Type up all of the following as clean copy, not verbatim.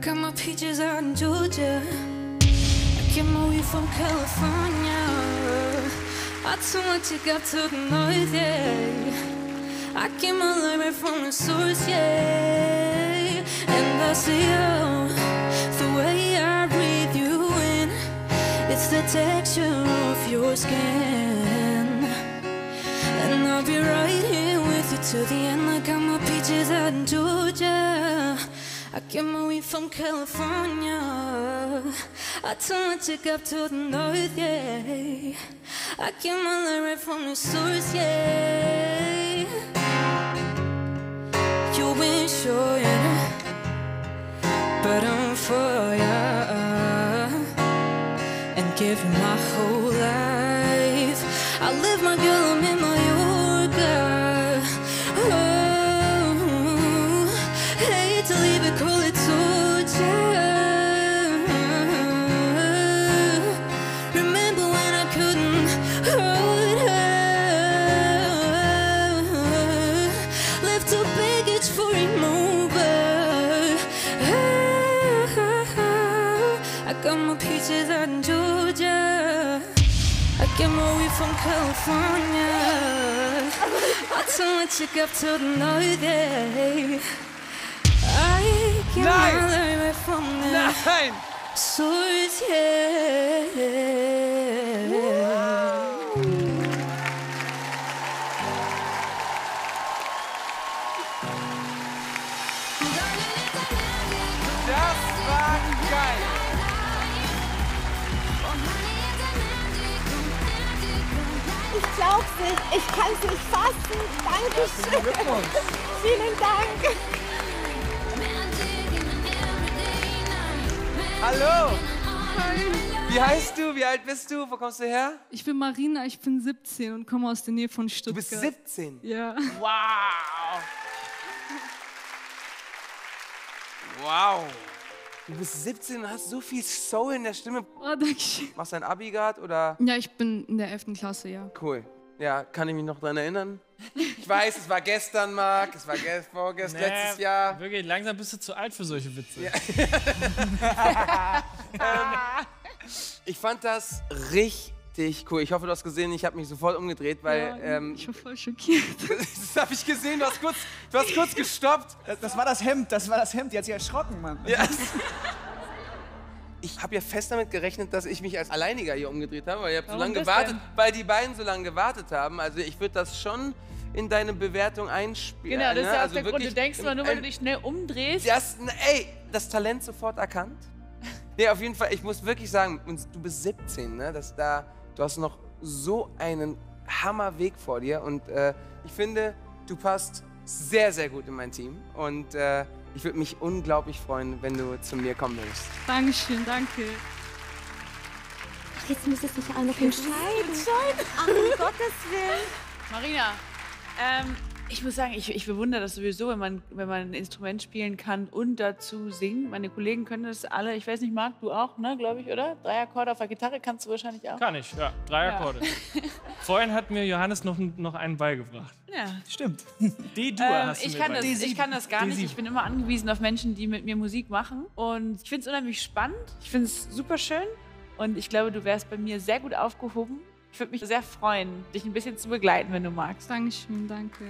got my peaches out in Georgia. I get my weed from California. I too much to go to the north, yeah. I get my light right from the source, yeah. And I see you, the way I breathe you in. It's the texture of your skin. And I'll be right here with you till the end. I got my peaches out in Georgia. I get my weed from California. I turn my chick up to the north, yeah. I get my light right from the source, yeah. You've been showing, but I'm for ya. And give you my whole life. I live my girl, I'm in Mallorca. Oh, hate to leave it, call it torture. Remember when I couldn't hold her? Left a baggage for remover. I got my peaches out in Georgia. I get my weed from California. I turn my chick up to the north, yeah. I get my light right from the source, yeah. Das war geil. Ich glaub's nicht, ich kann's nicht fassen. Dankeschön. Vielen Dank. Hallo. Wie heißt du? Wie alt bist du? Wo kommst du her? Ich bin Marina, ich bin 17 und komme aus der Nähe von Du Stuttgart. bist 17. Ja. Wow. Wow. Du bist 17 und hast so viel Soul in der Stimme. Oh, danke schön. Machst du ein Abi grad oder? Ja, ich bin in der 11. Klasse, ja. Cool. Ja, kann ich mich noch dran erinnern? Ich weiß, es war gestern, Marc, es war vorgestern, letztes Jahr. Wirklich, langsam bist du zu alt für solche Witze. Ja. Ich fand das richtig cool. Ich hoffe, du hast gesehen, ich habe mich sofort umgedreht, weil... Ja, ich war voll schockiert. Das habe ich gesehen, du hast kurz gestoppt. Das war das Hemd, die hat sich erschrocken, Mann. Ja. Ich habe ja fest damit gerechnet, dass ich mich als Alleiniger hier umgedreht habe, weil ihr habt so lange gewartet, weil die beiden so lange gewartet haben. Also ich würde das schon in deine Bewertung einspielen. Genau, das ist ja auch also der Grund. Du denkst immer, nur weil du dich schnell umdrehst. Das Talent sofort erkannt. Nee, auf jeden Fall, ich muss wirklich sagen, du bist 17, ne? Du hast noch so einen Hammerweg vor dir und ich finde, du passt sehr, sehr gut in mein Team und ich würde mich unglaublich freuen, wenn du zu mir kommen würdest. Dankeschön, danke. Ach, jetzt müsste es sich auch noch entscheiden. Ach, um Gottes Willen. Marina, ich muss sagen, ich bewundere das sowieso, wenn man ein Instrument spielen kann und dazu singen. Meine Kollegen können das alle. Ich weiß nicht, Marc, du auch, ne, glaube ich, oder? 3 Akkorde auf der Gitarre kannst du wahrscheinlich auch. Kann ich, ja. 3 Akkorde. Vorhin hat mir Johannes noch einen beigebracht. Ja. Stimmt. D-Dur hast du ich mir kann das gar nicht. D7. Ich bin immer angewiesen auf Menschen, die mit mir Musik machen. Und ich finde es unheimlich spannend. Ich finde es super schön. Und ich glaube, du wärst bei mir sehr gut aufgehoben. Ich würde mich sehr freuen, dich ein bisschen zu begleiten, wenn du magst. Dankeschön, danke.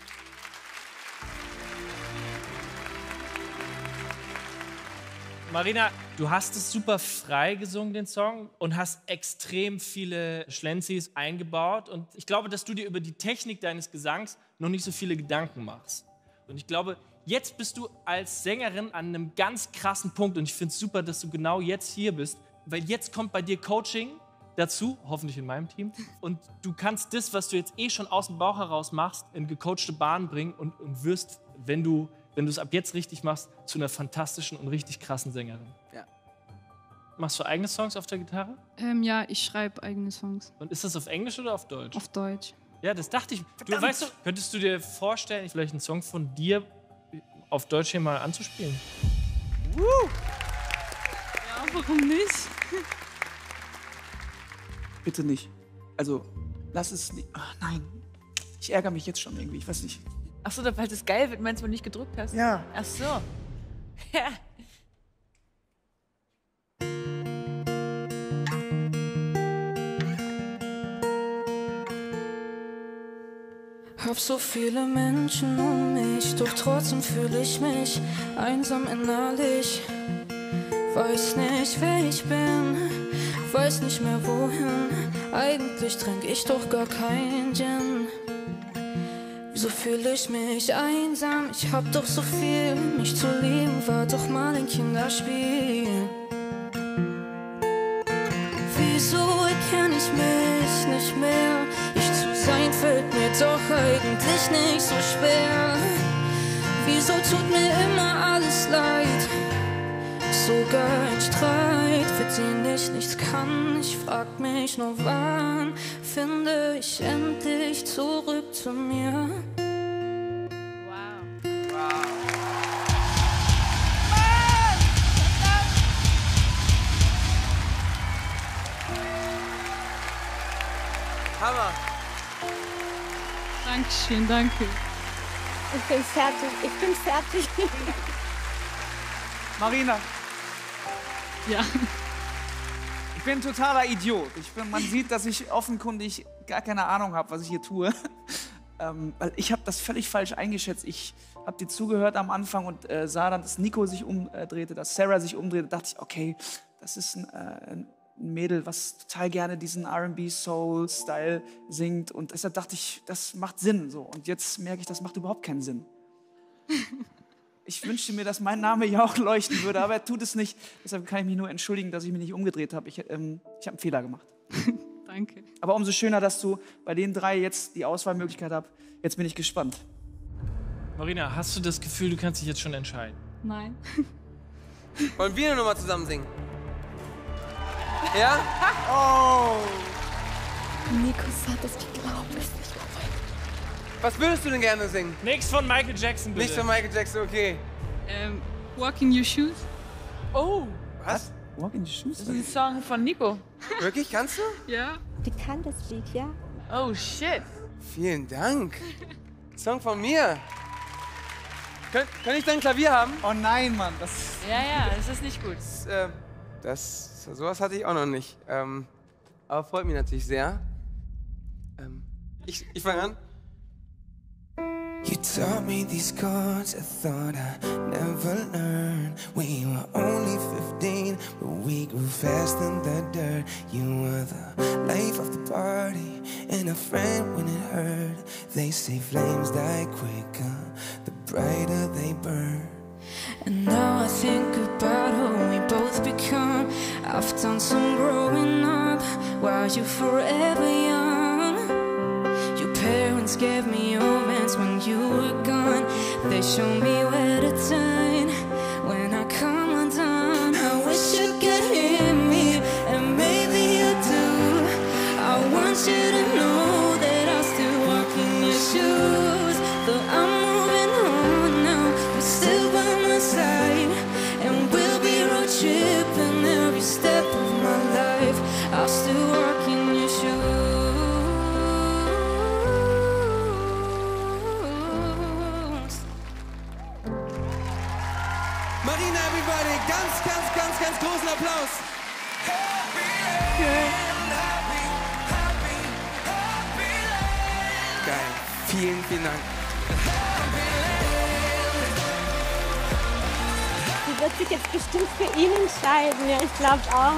Marina, du hast es super frei gesungen, den Song, und hast extrem viele Schlenzis eingebaut. Und ich glaube, dass du dir über die Technik deines Gesangs noch nicht so viele Gedanken machst. Und ich glaube, jetzt bist du als Sängerin an einem ganz krassen Punkt. Und ich finde es super, dass du genau jetzt hier bist. Weil jetzt kommt bei dir Coaching dazu, hoffentlich in meinem Team. Und du kannst das, was du jetzt schon aus dem Bauch heraus machst, in gecoachte Bahn bringen und wirst, wenn du es ab jetzt richtig machst, zu einer fantastischen und richtig krassen Sängerin. Ja. Machst du eigene Songs auf der Gitarre? Ja, ich schreibe eigene Songs. Und ist das auf Englisch oder auf Deutsch? Auf Deutsch. Ja, das dachte ich. Du, weißt du, könntest du dir vorstellen, vielleicht einen Song von dir auf Deutsch hier mal anzuspielen? Ja, warum nicht? Bitte nicht. Also, lass es nicht. Ach, nein. Ich ärgere mich jetzt schon irgendwie, ich weiß nicht. Ach so, falls es geil wird, meinst du, wenn du nicht gedrückt hast? Ja. Ach so. Ja. Hab so viele Menschen um mich, doch trotzdem fühle ich mich einsam innerlich. Weiß nicht, wer ich bin, weiß nicht mehr wohin. Eigentlich trink ich doch gar keinen Gin. Wieso fühle ich mich einsam? Ich hab doch so viel, mich zu lieben war doch mal ein Kinderspiel. Wieso erkenne ich mich nicht mehr? Ich zu sein fällt mir doch eigentlich nicht so schwer. Wieso tut mir immer alles leid? Sogar ein Streit, für den ich nichts kann. Ich frag mich nur, wann finde ich endlich zurück zu mir? Hammer. Dankeschön, danke. Ich bin fertig. Ich bin fertig. Marina, Ja. ich bin ein totaler Idiot. Man sieht, dass ich offenkundig gar keine Ahnung habe, was ich hier tue. Weil ich habe das völlig falsch eingeschätzt. Ich habe dir zugehört am Anfang und sah dann, dass Nico sich umdrehte, dass Sarah sich umdrehte. Da dachte ich, okay, das ist ein Mädel, was total gerne diesen R&B-Soul-Style singt. Und deshalb dachte ich, das macht Sinn. So. Und jetzt merke ich, das macht überhaupt keinen Sinn. Ich wünschte mir, dass mein Name ja auch leuchten würde, aber er tut es nicht. Deshalb kann ich mich nur entschuldigen, dass ich mich nicht umgedreht habe. Ich habe einen Fehler gemacht. Danke. Aber umso schöner, dass du bei den drei jetzt die Auswahlmöglichkeit hast. Jetzt bin ich gespannt. Marina, hast du das Gefühl, du kannst dich jetzt schon entscheiden? Nein. Wollen wir nochmal zusammen singen? Ja? Nico sagt, ich glaube es nicht. Was würdest du denn gerne singen? Nichts von Michael Jackson, bitte. Nicht von Michael Jackson, okay. Walk in your shoes. Oh, Was? Walk in the Shoes? das ist ein Song von Nico. Wirklich? Kannst du? Ja. Bekanntes Lied, ja? Oh, shit. Vielen Dank. Song von mir. Kann ich dein Klavier haben? Oh nein, Mann. Ja, das ist nicht gut. Sowas hatte ich auch noch nicht. Aber freut mich natürlich sehr. Ich fange an. You taught me these chords I thought I'd never learn. We were only 15, but we grew fast in the dirt. You were the life of the party and a friend when it hurt. They say flames die quicker, the brighter they burn. And now I think about who we both become. I've done some growing up while you're forever young. Your parents gave me omens when you were gone. They showed me where to turn when I come undone. I wish you could hear me, and maybe you do. I want you to know that I'll still walk in your shoes. Though I'm moving on now, you're still by my side, and we'll be road tripping every step of my life. I'll still walk in your shoes. Marina, everybody, ganz großen Applaus. Geil, vielen Dank. Sie wird sich jetzt bestimmt für ihn entscheiden. Ja, ich glaube auch.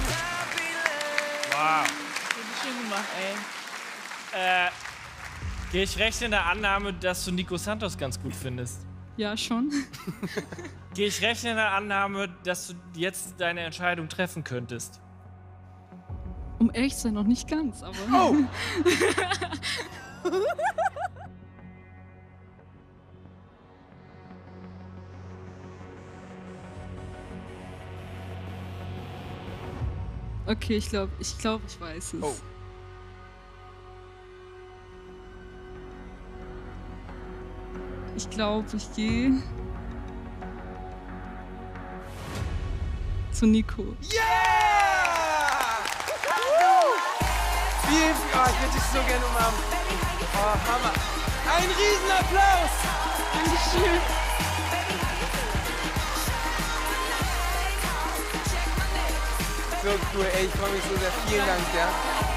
Wow. Schön gemacht, ey. Gehe ich recht in der Annahme, dass du Nico Santos ganz gut findest? Ja, schon. Gehe ich recht in der Annahme, dass du jetzt deine Entscheidung treffen könntest? Um ehrlich zu sein, noch nicht ganz, aber. Oh! Okay, ich glaube, ich weiß es. Oh. Ich glaube, ich gehe zu Nico. Yeah! Ich würde dich so gerne umarmen. Oh, Hammer. Ein Riesenapplaus! Dankeschön. So cool, ey, ich freue mich so sehr. Vielen Dank, ja.